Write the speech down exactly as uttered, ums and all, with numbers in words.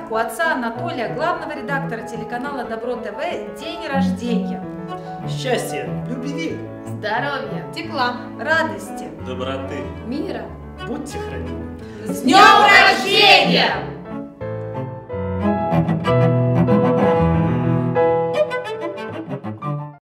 у отца Анатолия, главного редактора телеканала Добро ТВ, день рождения. Счастья, любви, здоровья, тепла, радости, доброты, мира. Будьте хранимы. С днем рождения!